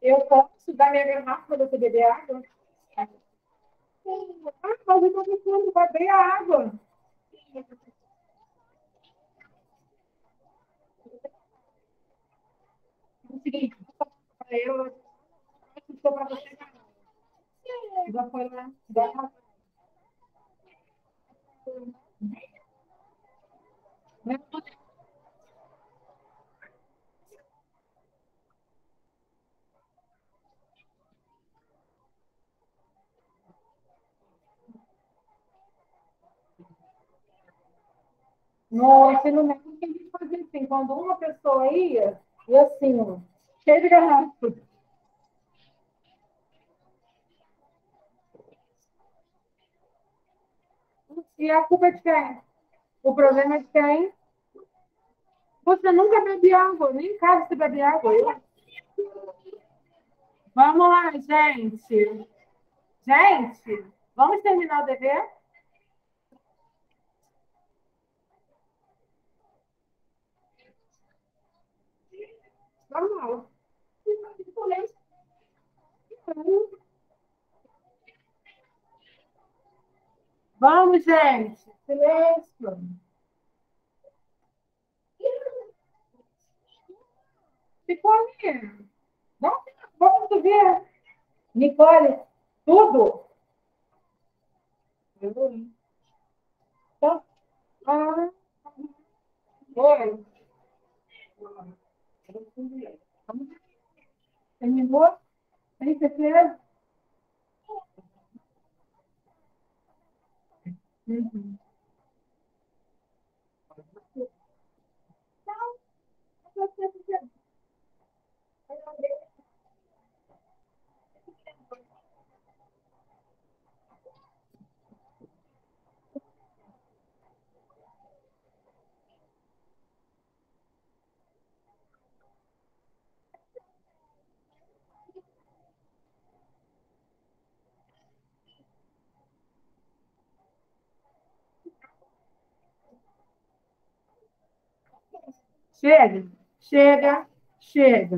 Eu posso dar minha garrafa para você beber água? Ah, mas eu estou precisando beber água. É o seguinte, eu estou para você. Já foi lá. No ensino médio, que a gente fazia assim, quando uma pessoa ia, e assim, ó, cheio de garrafa. E a culpa é de quem? O problema é de quem? Você nunca bebe água, nem em casa você bebe água. Vamos lá, gente. Gente, vamos terminar o dever? Normal. Vamos, gente. Silêncio. Ficou ali. Vamos ver. Nicole, tudo? Então, ah, foi. Terminou? Tem certeza? Uhum. Chega, chega, chega.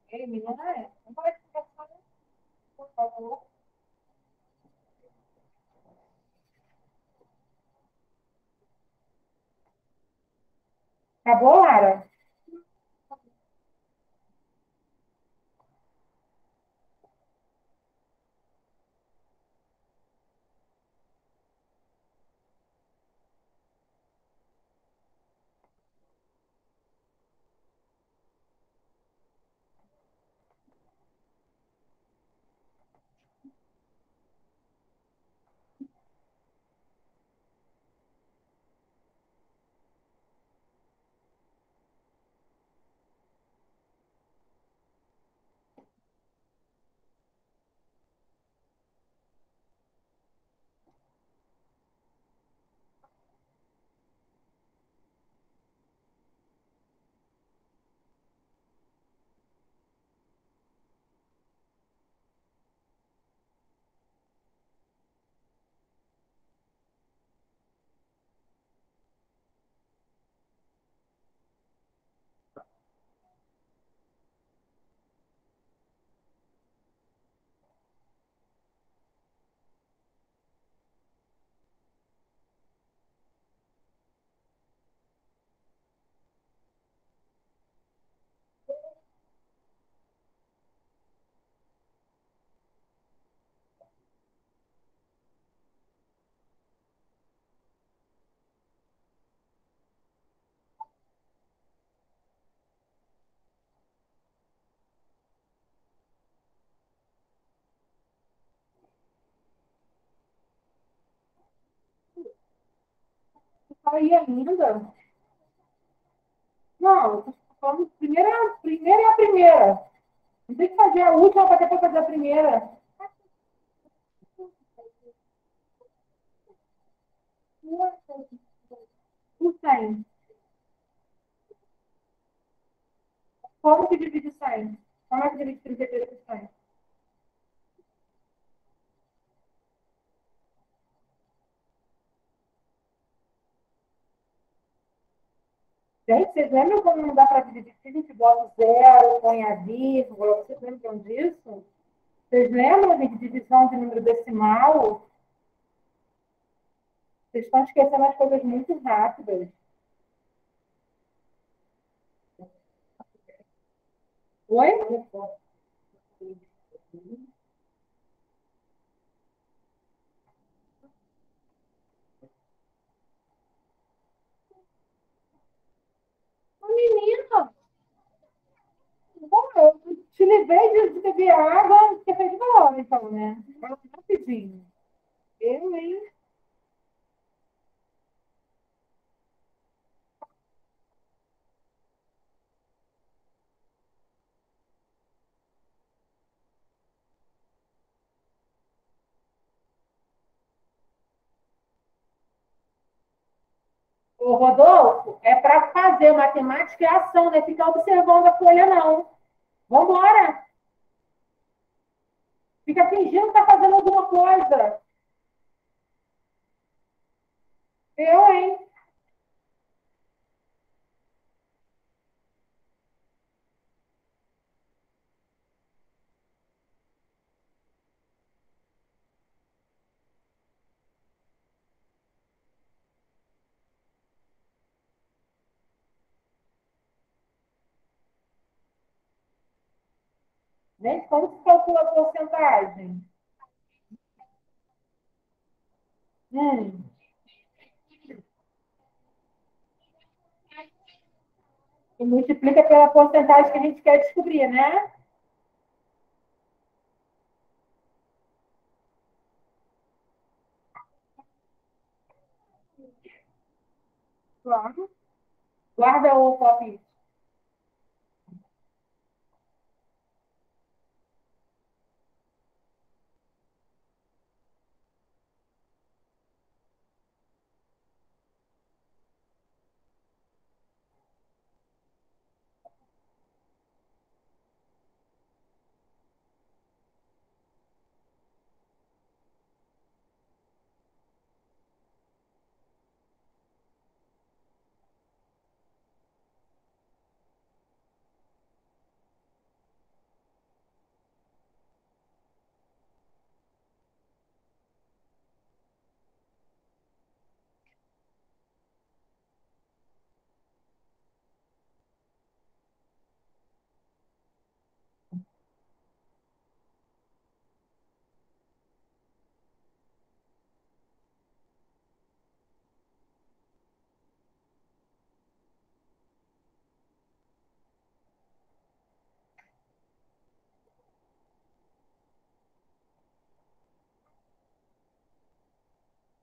Ei, menina, não pode ficar só, por favor. Acabou, Lara? Aí ainda? Não, vamos, primeira é a primeira. Não tem que fazer a última para depois fazer a primeira. Não tem. Como que divide 100? Como é que divide 33 por 100? Gente, vocês lembram quando não dá para dividir? Se a gente bota zero, põe a vírgula, vocês lembram disso? Vocês lembram de divisão de número decimal? Vocês estão esquecendo as coisas muito rápidas. Oi? Menina, bom, eu te livrei de beber água, que fez uma hora, então, né? Rapidinho. Eu, hein? Ô, Rodolfo, é para fazer matemática e ação, não é ficar observando a folha, não. Vambora! Fica fingindo que está fazendo alguma coisa. Eu, hein? Gente, como se calcula a porcentagem? Hum. E multiplica pela porcentagem que a gente quer descobrir, né? Claro. Guarda o palpite.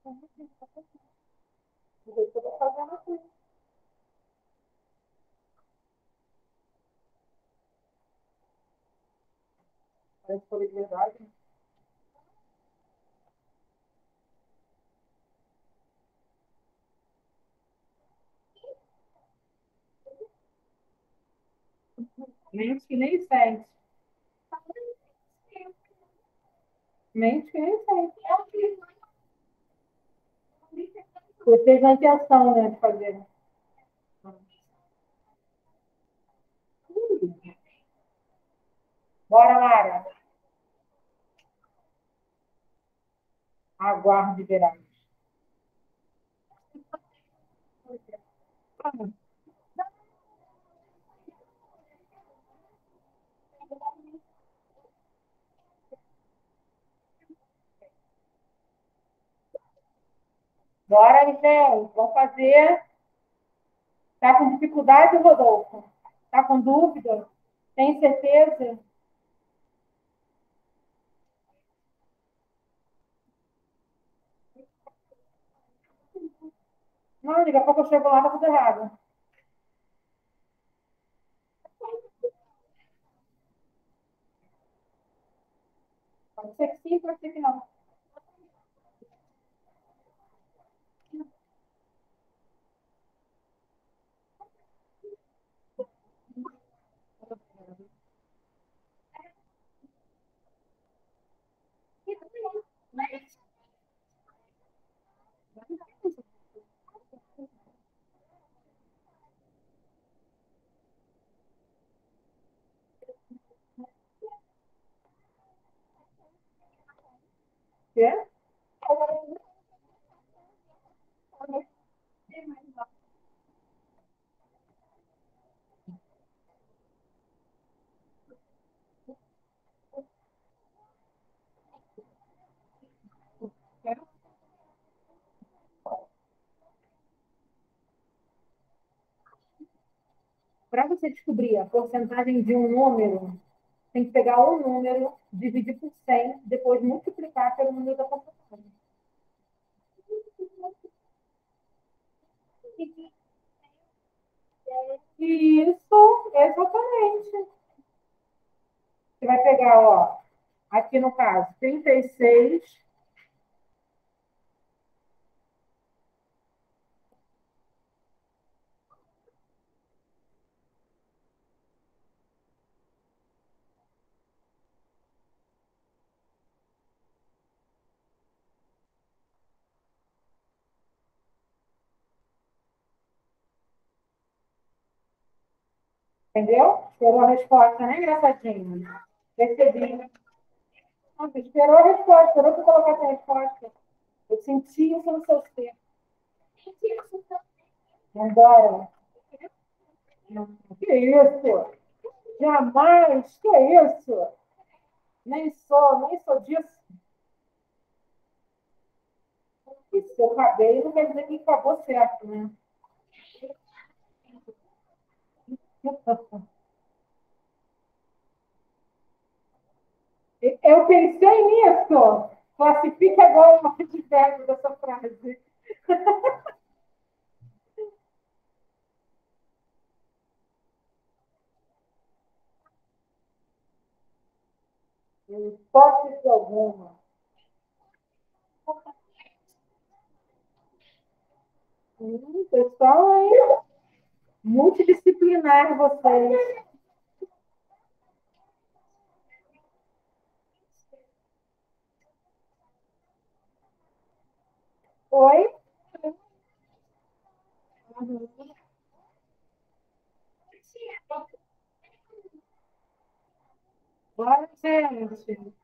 Do jeito que eu tô fazendo aqui. Parece que foi de verdade. Mente que nem sente. Mente que nem sente. Você fez a intenção, né, de fazer. Bora, Lara. Aguarde verão. Bora, Michel. Vamos fazer. Tá com dificuldade, Rodolfo? Tá com dúvida? Tem certeza? Não, daqui a pouco eu chego lá, tá tudo errado. Pode ser que sim, pode ser que não. Quê? Para você descobrir a porcentagem de um número, tem que pegar um número, dividir por 100, depois multiplicar pelo número da porcentagem. Isso, exatamente. Você vai pegar, ó, aqui no caso, 36. Entendeu? Esperou a resposta, né, engraçadinho? Recebi. Nossa, esperou a resposta, esperou tu colocar essa resposta. Eu senti isso no seu ser. Embora. Que isso? Jamais, que isso? Nem sou disso. Esse seu cabelo não quer dizer que acabou certo, né? Eu pensei nisso. Classifique agora o advérbio dessa frase. Em hipótese alguma. Pessoal, aí, multidisciplinar vocês. Oi? Uhum. Bora, gente.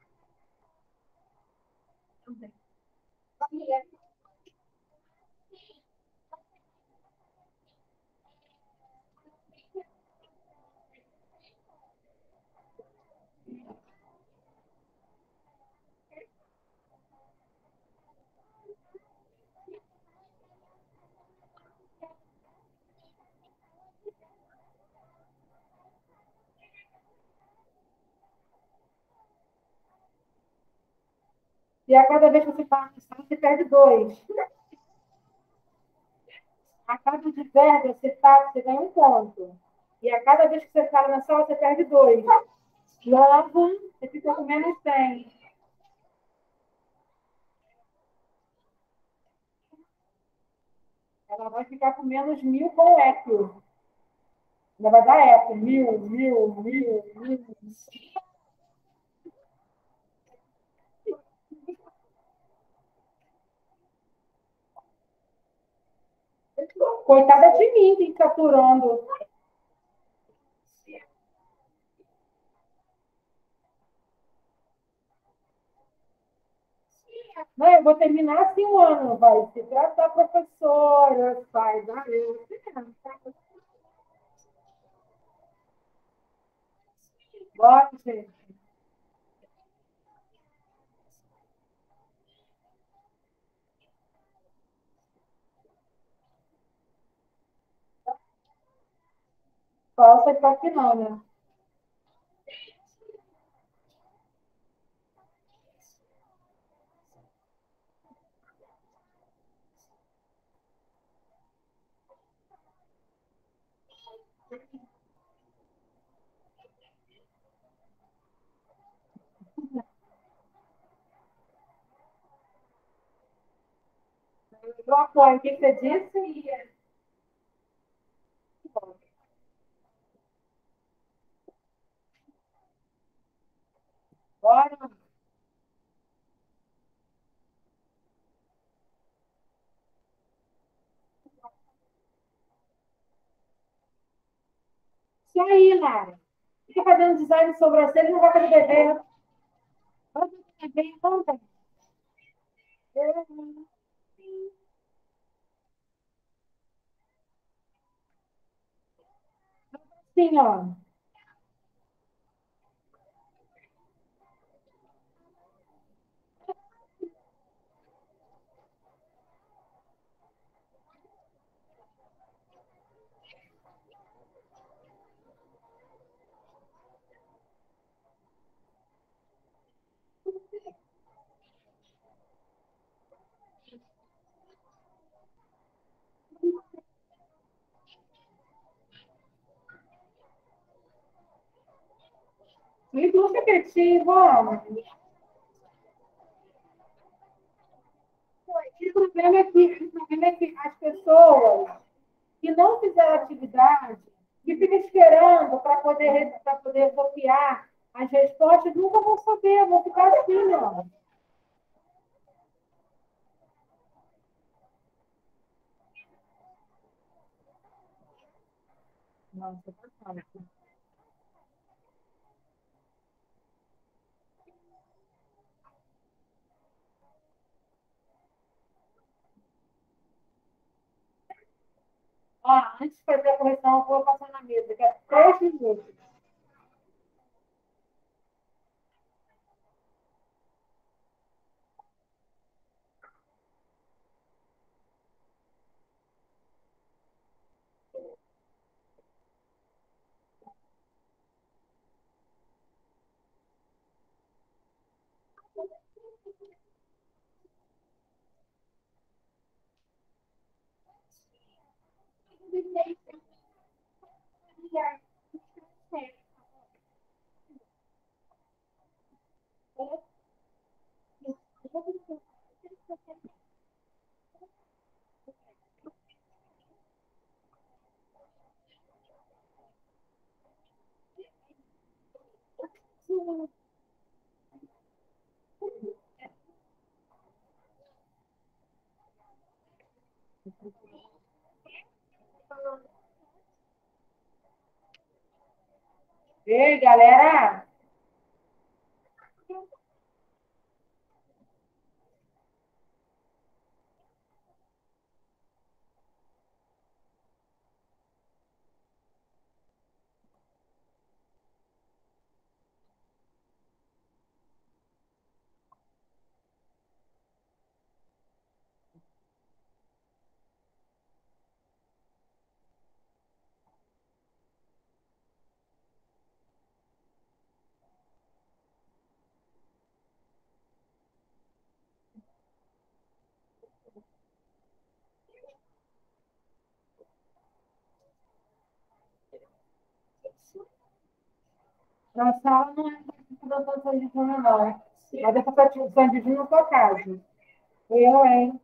E a cada vez que você fala no sal, você perde dois. A cada diverga, você ganha um ponto. E a cada vez que você fala na sala, você perde dois. Logo, você fica com menos 100. Ela vai ficar com menos 1.000 com o Equio. Ainda vai dar Equio. 1.000. Coitada de mim, que está aturando. Não, eu vou terminar assim o ano, vai. Se trata da professora, faz. Ah, eu. Bora, gente. Falsa tá aqui não, né? Trocou, o que você disse? Bora. E aí, Lara? Fica fazendo design de sobrancelha e não vai fazer desenho. Vai fazer desenho também. Sim, ó. Me busca quietinho, vamos. O problema é que as pessoas que não fizeram atividade e ficam esperando para poder copiar as respostas, nunca vão saber, vão ficar assim, ó. Nossa, tá fácil. Ó, antes de fazer a correção, eu vou passar na mesa, que é 3 minutos. Ei, galera! Na sala não é para Sandidinho, não. Mas é para Sandidinho na tua casa. Eu, hein?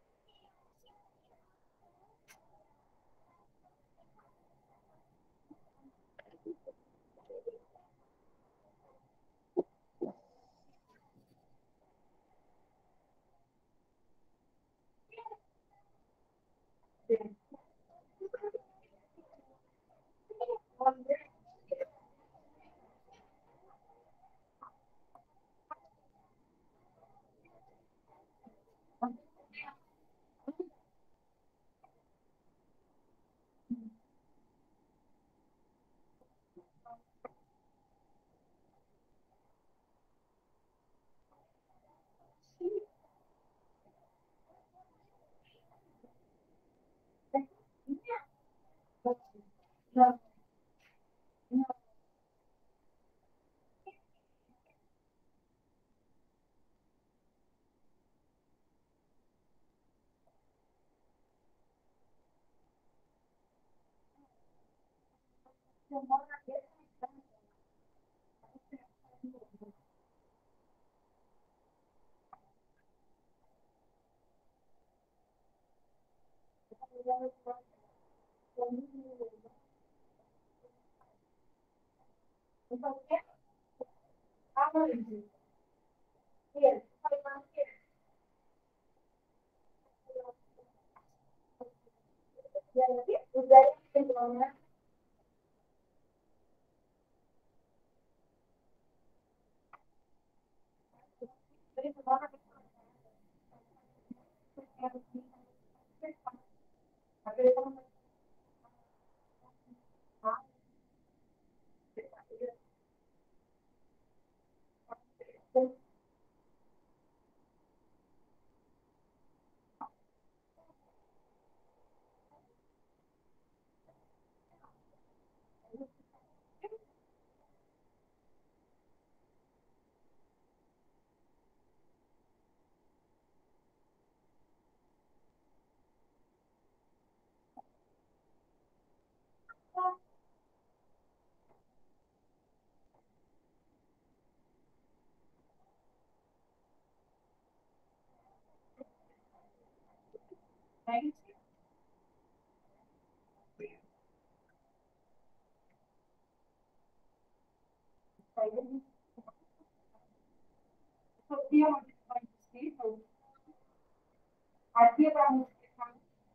Aqui é para multiplicar,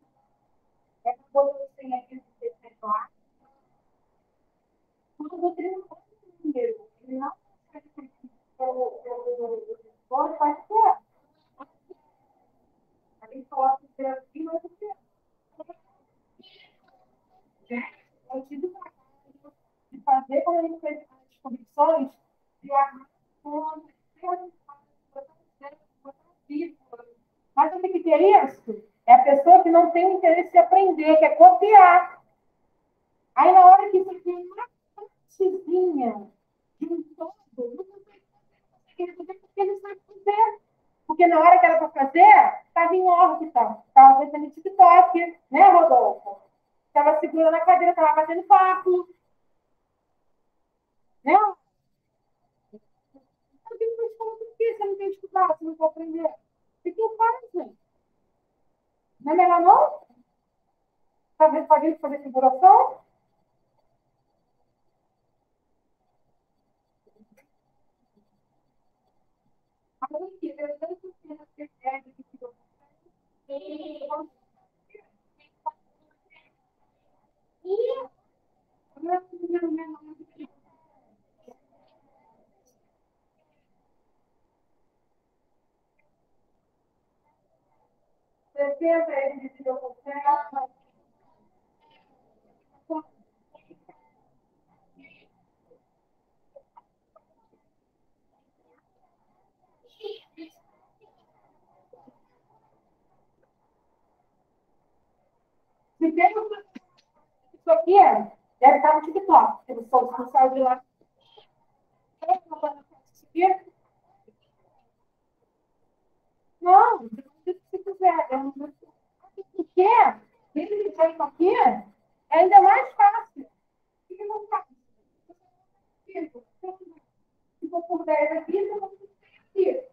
é para você tem aqui no percentual. Quando você não pode dinheiro, ele não consegue ter pelo esforço, faz certo. A gente coloca o seu aqui, mas o seu é o tipo de fazer quando a gente fez as condições de armar fonte, mas o que é isso? É a pessoa que não tem interesse em aprender, quer copiar. Aí, na hora que você tem uma partezinha de um todo, não consegue fazer porque ele sabe fazer. Porque na hora que era para fazer, estava em órbita, estava pensando em TikTok, né, Rodolfo? Estava segurando a cadeira, estava fazendo papo, né? Alguém está falando por quê? Você não quer estudar, você não quer aprender. O que eu faço, gente? Não é melhor não? Fazer figuração? Agora, aqui, eu tenho que ter de figuração. Você tenta de figuração, se tem isso aqui, deve estar no TikTok. Eles são os de lá. Não, se quiser. Porque, esse jeito aqui, é ainda mais fácil. O que eu faço? Se for por 10 aqui, eu vou aqui.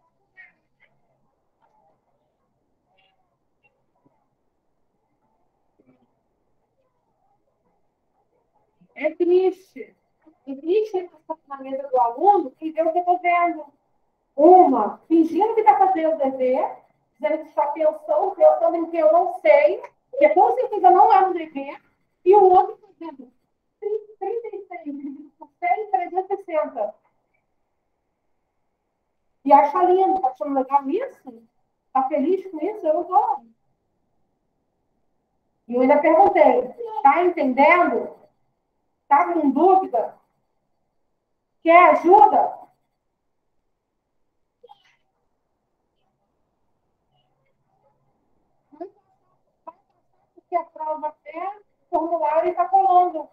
É triste. É triste estar na mesa do aluno e ver o que eu estou vendo. Uma, fingindo que está fazendo o dever, dizendo que está pensando em que eu não sei, que com certeza não é um dever, e o outro fazendo 36 dividido por 100, 360. E acha lindo, está achando legal isso? Está feliz com isso? Eu não estou. E eu ainda perguntei, está entendendo? Está com dúvida? Quer ajuda? Que a prova é formulário e está colando.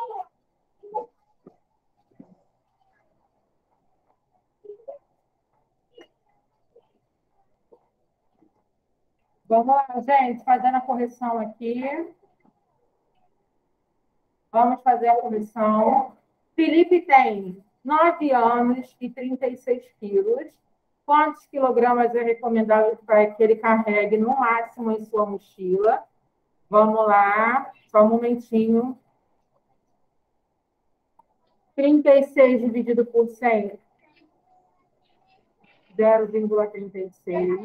Vamos lá, gente, fazendo a correção aqui. Vamos fazer a correção. Felipe tem 9 anos e 36 quilos. Quantos quilogramas é recomendável que ele carregue no máximo em sua mochila? Vamos lá, só um momentinho. 36 dividido por 100, 0,36.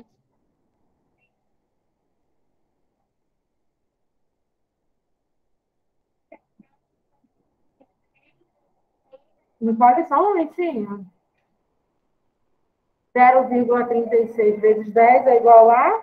Não pode só um momentinho. 0,36 vezes 10 é igual a?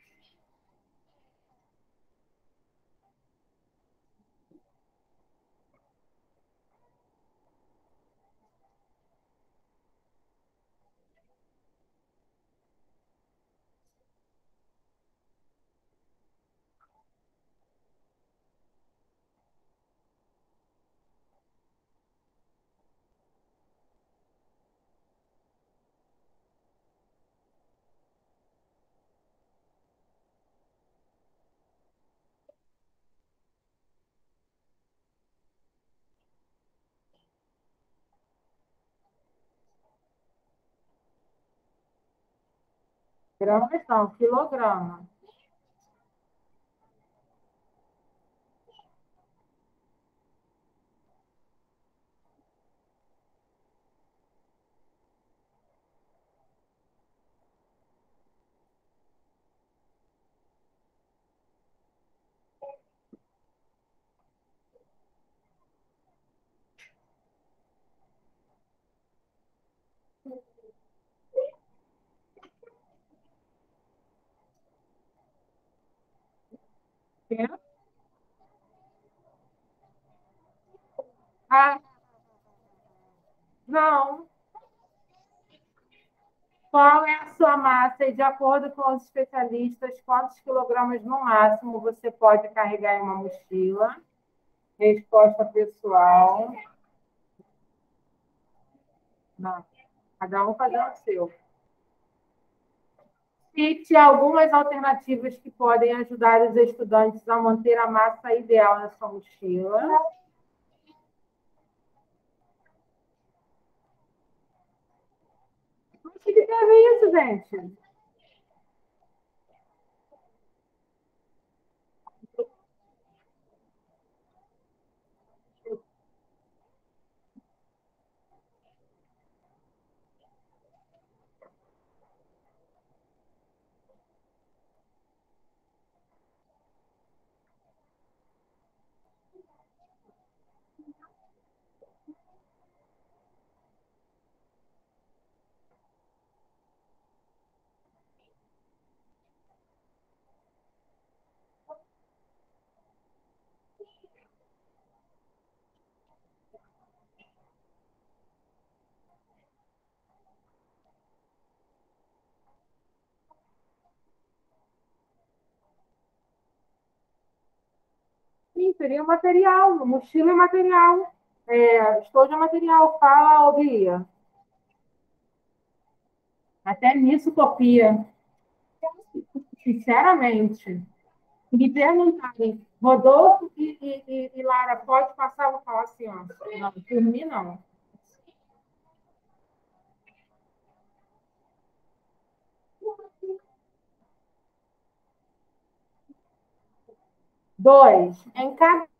Gramas não, quilograma. Ah, não. Qual é a sua massa? E de acordo com os especialistas, quantos quilogramas no máximo você pode carregar em uma mochila? Resposta pessoal. Não. Cada um fazendo o seu. Cite algumas alternativas que podem ajudar os estudantes a manter a massa ideal na sua mochila. O que tem a ver isso, gente? Sim, seria material. Mochila é material. Estojo é material. Fala, ô Bia. Até nisso copia. Sinceramente. Me perguntarem, Rodolfo e Lara, pode passar? Eu vou falar assim, ó. Não, por mim, não. 2, em cada